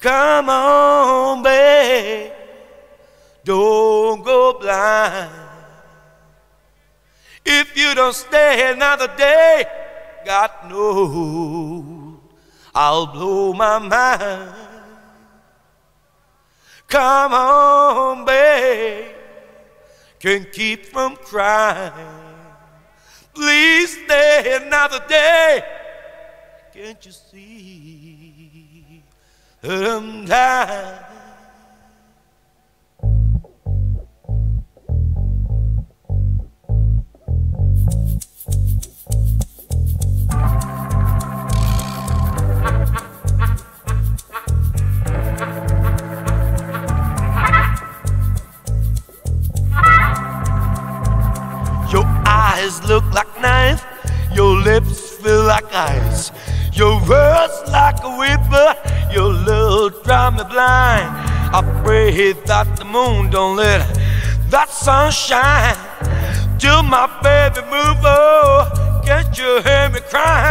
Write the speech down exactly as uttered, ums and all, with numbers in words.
Come on, babe, don't go blind. If you don't stay another day, God knows I'll blow my mind. Come on, babe, can't keep from crying. Please stay another day. Can't you see that I'm dying? Your eyes look like knives, your lips feel like ice, your words like a whipper, your love drive me blind. I pray that the moon don't let that sun shine till my baby move. Oh, can't you hear me crying?